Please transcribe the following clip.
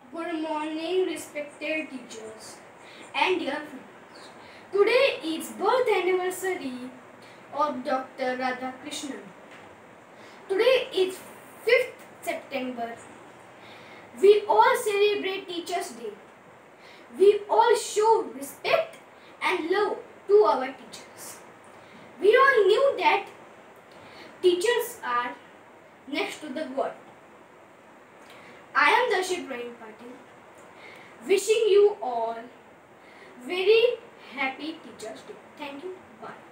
Good morning, respected teachers and dear friends. Today is birth anniversary of Dr. Radhakrishnan. Today is 5th September. We all celebrate Teachers' Day. We all show respect and love to our teachers. We all knew that teachers are next to the God. I am Darshit Rahim Patil, wishing you all very happy Teachers' Day. Thank you. Bye.